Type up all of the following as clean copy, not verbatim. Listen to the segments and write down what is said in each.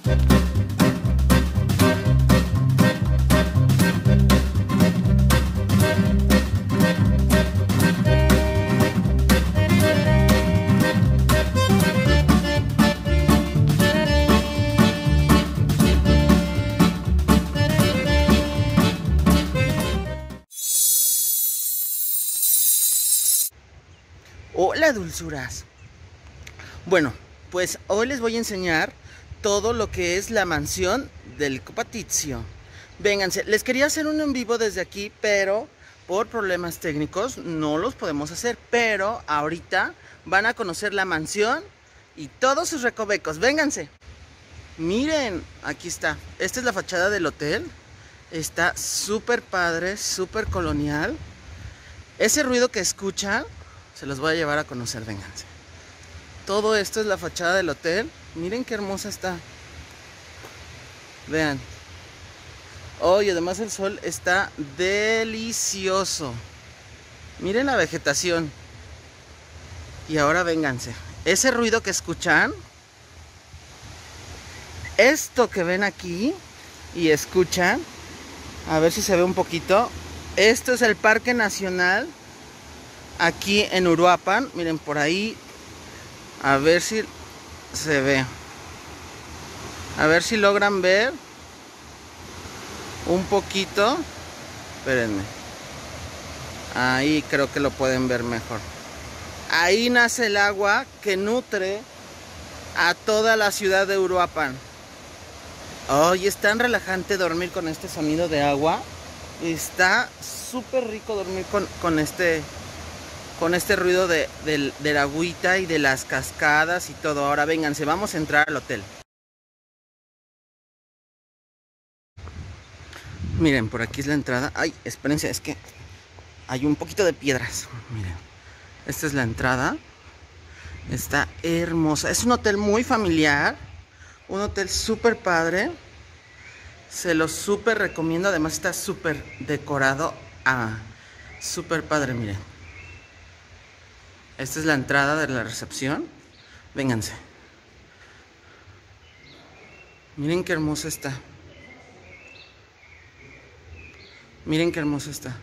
Hola dulzuras. Bueno, pues hoy les voy a enseñar todo lo que es la mansión del Copa Tizio. Vénganse, les quería hacer un en vivo desde aquí, pero por problemas técnicos no los podemos hacer. Pero ahorita van a conocer la mansión y todos sus recovecos. Vénganse. Miren, aquí está. Esta es la fachada del hotel. Está súper padre, súper colonial. Ese ruido que escuchan se los voy a llevar a conocer, vénganse. Todo esto es la fachada del hotel. Miren qué hermosa está. Vean. Oh, y además el sol está delicioso. Miren la vegetación. Y ahora vénganse. Ese ruido que escuchan, esto que ven aquí y escuchan, a ver si se ve un poquito. Esto es el Parque Nacional aquí en Uruapan. Miren por ahí, a ver si se ve, a ver si logran ver un poquito. Espérenme, ahí creo que lo pueden ver mejor. Ahí nace el agua que nutre a toda la ciudad de Uruapan. Oh, y es tan relajante dormir con este sonido de agua. Está súper rico dormir con este ruido de la agüita y de las cascadas y todo. Ahora vénganse, vamos a entrar al hotel. Miren, por aquí es la entrada. Ay, espérense, es que hay un poquito de piedras. Miren, esta es la entrada. Está hermosa. Es un hotel muy familiar. Un hotel súper padre. Se lo súper recomiendo. Además está súper decorado. Súper padre, miren. Esta es la entrada de la recepción. Vénganse. Miren qué hermosa está. Miren qué hermosa está.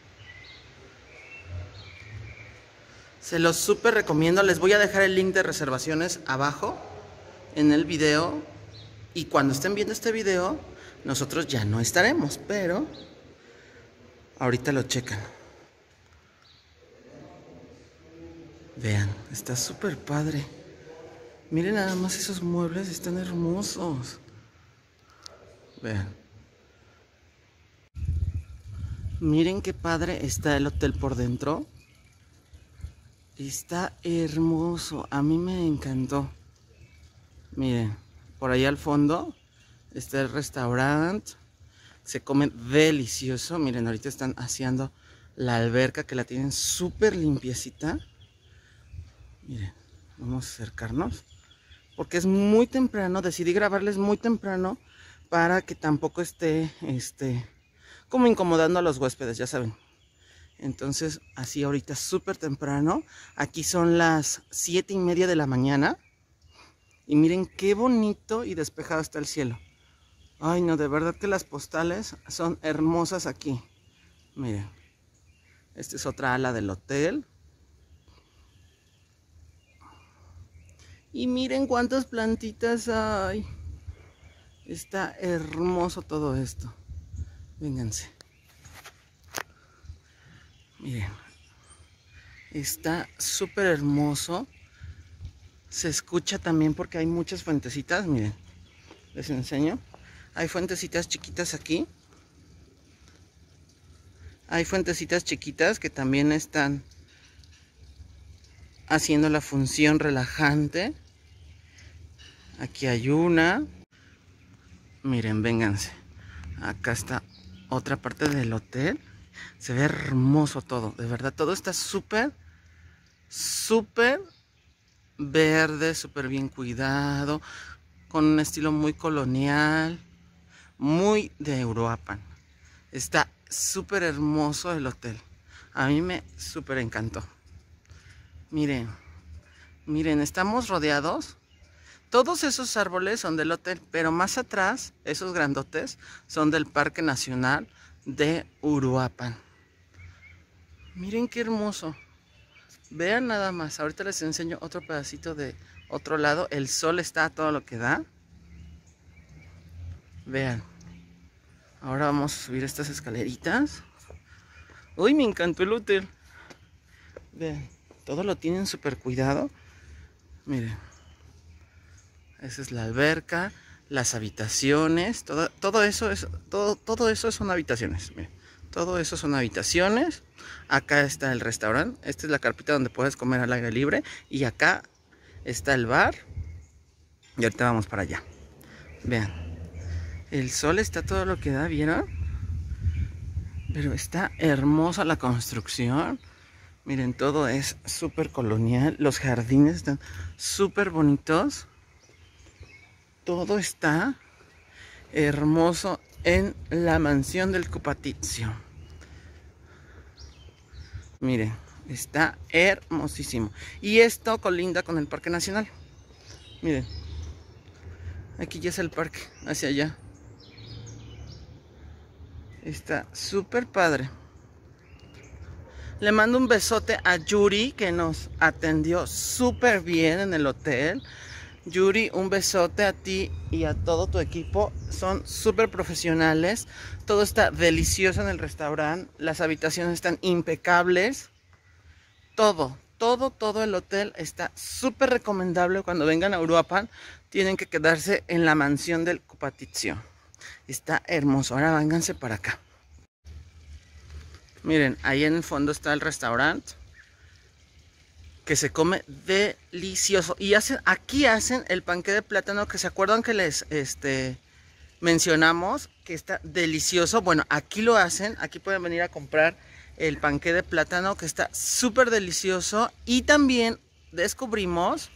Se los súper recomiendo. Les voy a dejar el link de reservaciones abajo en el video. Y cuando estén viendo este video, nosotros ya no estaremos, pero ahorita lo checan. Vean, está súper padre. Miren nada más esos muebles, están hermosos. Vean. Miren qué padre está el hotel por dentro. Está hermoso, a mí me encantó. Miren, por ahí al fondo está el restaurante. Se come delicioso. Miren, ahorita están haciendo la alberca que la tienen súper limpiecita. Miren, vamos a acercarnos porque es muy temprano. Decidí grabarles muy temprano para que tampoco esté como incomodando a los huéspedes, ya saben. Entonces, así ahorita súper temprano. Aquí son las 7:30 de la mañana. Y miren qué bonito y despejado está el cielo. Ay, no, de verdad que las postales son hermosas aquí. Miren, esta es otra ala del hotel. Y miren cuántas plantitas hay. Está hermoso todo esto. Vénganse. Miren. Está súper hermoso. Se escucha también porque hay muchas fuentecitas. Miren. Les enseño. Hay fuentecitas chiquitas aquí. Hay fuentecitas chiquitas que también están haciendo la función relajante. Aquí hay una. Miren, vénganse. Acá está otra parte del hotel. Se ve hermoso todo. De verdad, todo está súper verde, súper bien cuidado. Con un estilo muy colonial. Muy de Uruapan. Está súper hermoso el hotel. A mí me súper encantó. Miren. Miren, estamos rodeados Todos esos árboles son del hotel, pero más atrás, esos grandotes, son del Parque Nacional de Uruapan. Miren qué hermoso. Vean nada más. Ahorita les enseño otro pedacito de otro lado. El sol está a todo lo que da. Vean. Ahora vamos a subir estas escaleritas. Uy, me encantó el hotel. Vean. Todo lo tienen súper cuidado. Miren. Esa es la alberca. Las habitaciones. Todo eso son habitaciones. Miren. Todo eso son habitaciones. Acá está el restaurante. Esta es la carpita donde puedes comer al aire libre. Y acá está el bar. Y ahorita vamos para allá. Vean. El sol está todo lo que da, ¿vieron? Pero está hermosa la construcción. Miren, todo es súper colonial. Los jardines están súper bonitos. Todo está hermoso en la mansión del Cupatizio. Miren, está hermosísimo. Y esto colinda con el Parque Nacional. Miren, aquí ya es el parque, hacia allá. Está súper padre. Le mando un besote a Yuri, que nos atendió súper bien en el hotel. Yuri, un besote a ti y a todo tu equipo. Son súper profesionales. Todo está delicioso en el restaurante. Las habitaciones están impecables. Todo el hotel está súper recomendable. Cuando vengan a Uruapan, tienen que quedarse en la mansión del Cupatizio. Está hermoso. Ahora vénganse para acá. Miren, ahí en el fondo está el restaurante, que se come delicioso. Y aquí hacen el panqué de plátano, que se acuerdan que les mencionamos que está delicioso. Bueno, aquí lo hacen. Aquí pueden venir a comprar el panqué de plátano, que está súper delicioso. Y también descubrimos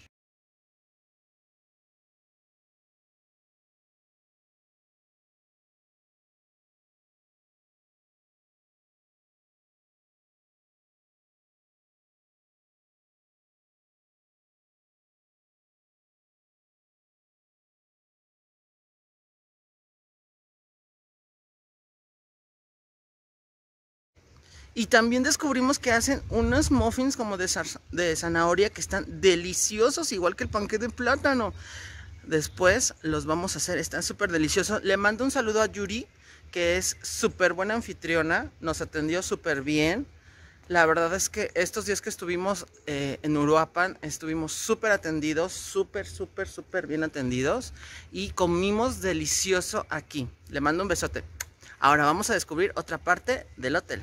y también descubrimos que hacen unos muffins como de zanahoria, que están deliciosos, igual que el panqué de plátano. Después los vamos a hacer, están súper deliciosos. Le mando un saludo a Yuri, que es súper buena anfitriona, nos atendió súper bien. La verdad es que estos días que estuvimos en Uruapan, estuvimos súper atendidos, súper bien atendidos. Y comimos delicioso aquí. Le mando un besote. Ahora vamos a descubrir otra parte del hotel.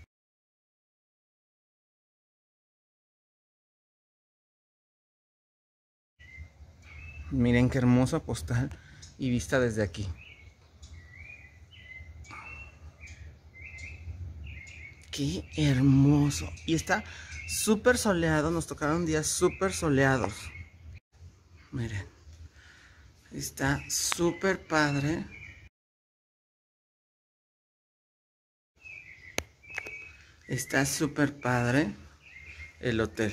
Miren qué hermoso postal y vista desde aquí. Qué hermoso. Y está súper soleado. Nos tocaron días súper soleados. Miren. Está súper padre. Está súper padre el hotel.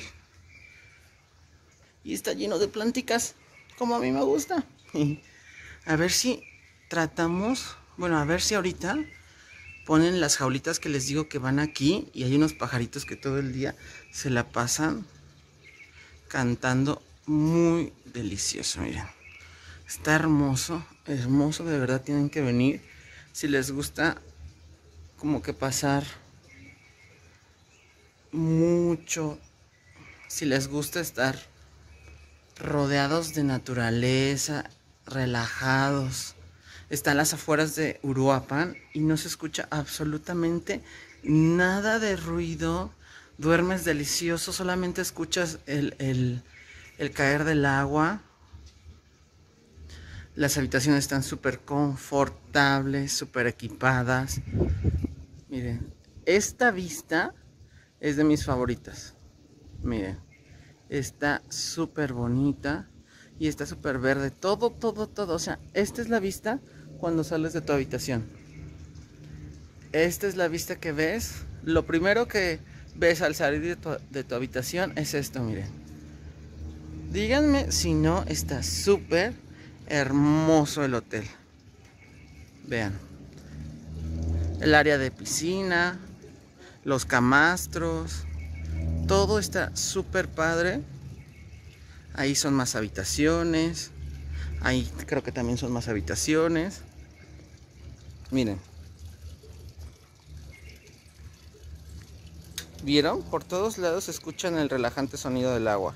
Y está lleno de planticas, como a mí me gusta. A ver si tratamos, bueno, a ver si ahorita ponen las jaulitas que les digo que van aquí. Y hay unos pajaritos que todo el día se la pasan cantando muy delicioso, miren. Está hermoso, hermoso, de verdad tienen que venir. Si les gusta como que pasar mucho, si les gusta estar rodeados de naturaleza, relajados. Están las afueras de Uruapan y no se escucha absolutamente nada de ruido. Duermes delicioso, solamente escuchas el caer del agua. Las habitaciones están súper confortables, súper equipadas. Miren, esta vista es de mis favoritas. Miren, está súper bonita y está súper verde. Todo. O sea, esta es la vista cuando sales de tu habitación. Esta es la vista que ves. Lo primero que ves al salir de tu habitación es esto, miren. Díganme si no está súper hermoso el hotel. Vean. El área de piscina, los camastros, todo está súper padre. Ahí son más habitaciones. Ahí creo que también son más habitaciones. Miren. ¿Vieron? Por todos lados se escuchan el relajante sonido del agua.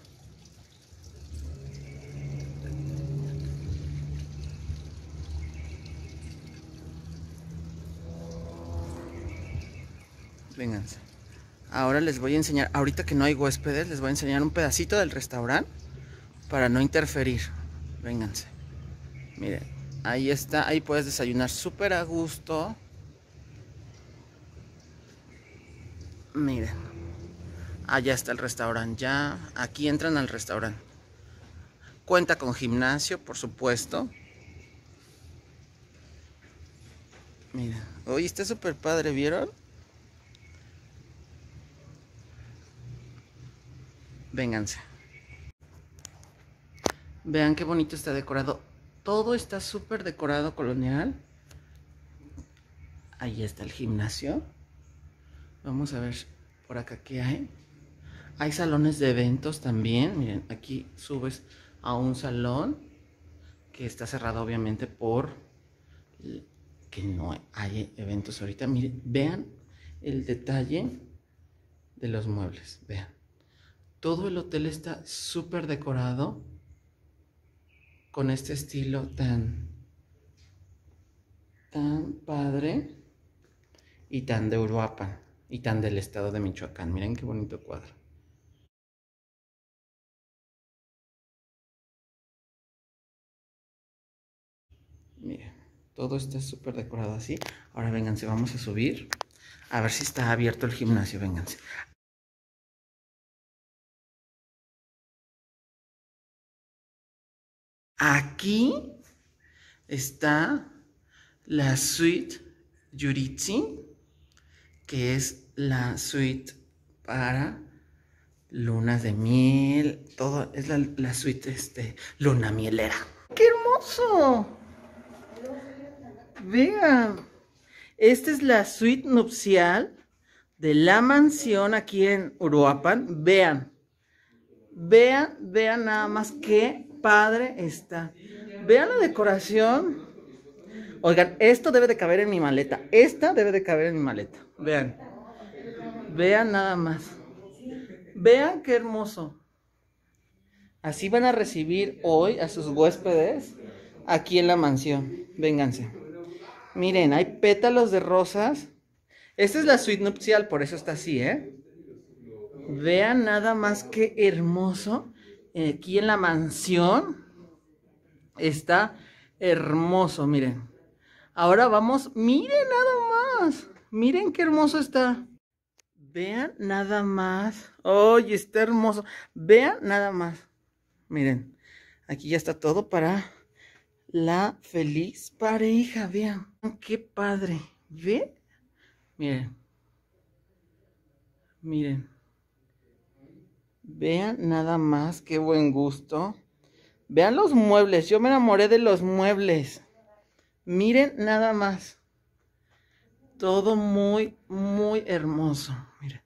Vénganse. Ahora les voy a enseñar, ahorita que no hay huéspedes, les voy a enseñar un pedacito del restaurante para no interferir. Vénganse. Miren, ahí está, ahí puedes desayunar súper a gusto. Miren, allá está el restaurante ya. Aquí entran al restaurante. Cuenta con gimnasio, por supuesto. Miren, hoy está súper padre, ¿vieron? Vénganse. Vean qué bonito está decorado. Todo está súper decorado colonial. Ahí está el gimnasio. Vamos a ver por acá qué hay. Hay salones de eventos también. Miren, aquí subes a un salón que está cerrado obviamente por que no hay eventos ahorita. Miren, vean el detalle de los muebles. Vean. Todo el hotel está súper decorado con este estilo tan padre y tan de Uruapan y tan del estado de Michoacán. Miren qué bonito cuadro. Miren, todo está súper decorado así. Ahora vénganse, vamos a subir a ver si está abierto el gimnasio. Vénganse. Aquí está la suite Yuritsi, que es la suite para lunas de miel. Todo es la suite luna mielera. ¡Qué hermoso! Vean, esta es la suite nupcial de la mansión aquí en Uruapan. Vean, vean nada más qué padre está. Vean la decoración. Oigan, esto debe de caber en mi maleta. Esta debe de caber en mi maleta. Vean, vean nada más. Vean qué hermoso. Así van a recibir hoy a sus huéspedes aquí en la mansión. Vénganse. Miren, hay pétalos de rosas. Esta es la suite nupcial, por eso está así, ¿eh? Vean nada más qué hermoso. Aquí en la mansión está hermoso, miren. Ahora vamos, miren nada más. Miren qué hermoso está. Vean nada más. ¡Ay, está hermoso! Vean nada más. Miren, aquí ya está todo para la feliz pareja. Vean, qué padre. ¿Ven? Miren. Miren. Vean nada más, qué buen gusto. Vean los muebles, yo me enamoré de los muebles. Miren nada más. Todo muy, muy hermoso. Miren.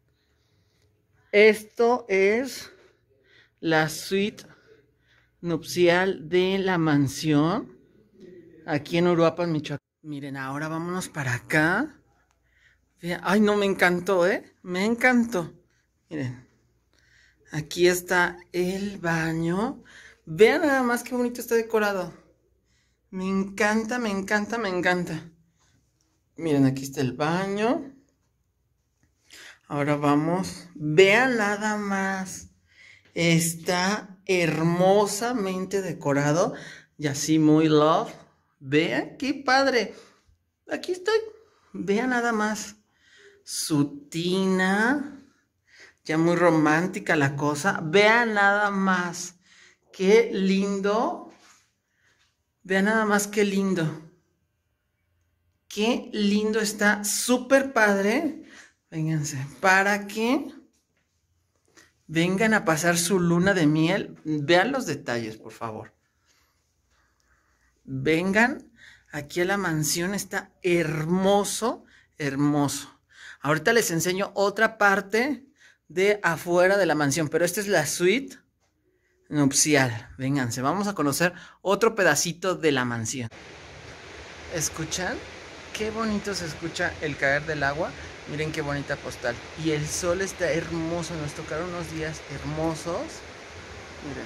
Esto es la suite nupcial de la mansión aquí en Uruapan, Michoacán. Miren, ahora vámonos para acá. Vean, ay, no, me encantó, ¿eh? Me encantó. Miren, aquí está el baño. Vean nada más qué bonito está decorado. Me encanta, me encanta, me encanta. Miren, aquí está el baño. Ahora vamos. Vean nada más. Está hermosamente decorado. Y así muy love. Vean qué padre. Aquí estoy. Vean nada más. Su tina. Ya muy romántica la cosa. Vean nada más. Qué lindo. Vean nada más qué lindo. Qué lindo está. Súper padre. Vénganse. ¿Para qué? Vengan a pasar su luna de miel. Vean los detalles, por favor. Vengan aquí a la mansión. Está hermoso, hermoso. Ahorita les enseño otra parte de afuera de la mansión, pero esta es la suite nupcial. Vénganse, vamos a conocer otro pedacito de la mansión. ¿Escuchan? Qué bonito se escucha el caer del agua. Miren qué bonita postal. Y el sol está hermoso. Nos tocaron unos días hermosos. Miren.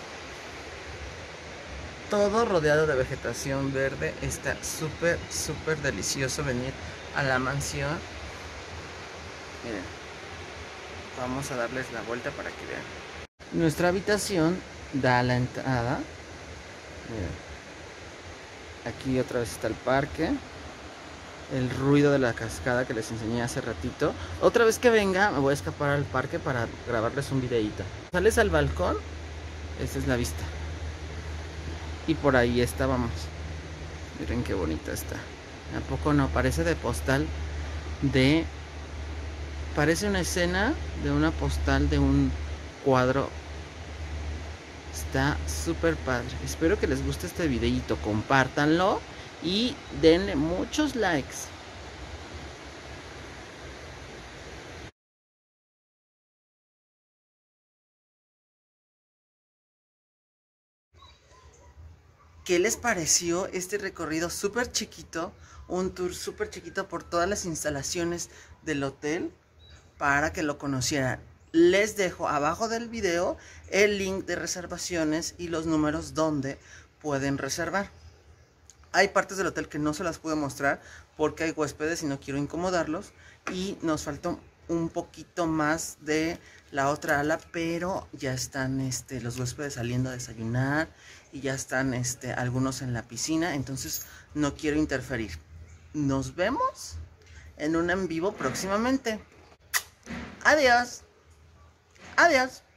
Todo rodeado de vegetación verde. Está súper, súper delicioso venir a la mansión. Miren. Vamos a darles la vuelta para que vean. Nuestra habitación da a la entrada. Miren. Aquí otra vez está el parque. El ruido de la cascada que les enseñé hace ratito. Otra vez que venga me voy a escapar al parque para grabarles un videíto. Sales al balcón. Esta es la vista. Y por ahí estábamos. Miren qué bonita está. ¿A poco no? Parece de postal de... Parece una escena de una postal de un cuadro. Está súper padre. Espero que les guste este videíto. Compártanlo y denle muchos likes. ¿Qué les pareció este recorrido súper chiquito? Un tour súper chiquito por todas las instalaciones del hotel para que lo conocieran. Les dejo abajo del video el link de reservaciones y los números donde pueden reservar. Hay partes del hotel que no se las pude mostrar porque hay huéspedes y no quiero incomodarlos. Y nos faltó un poquito más de la otra ala, pero ya están los huéspedes saliendo a desayunar y ya están algunos en la piscina, entonces no quiero interferir. Nos vemos en un en vivo próximamente. Adiós. Adiós.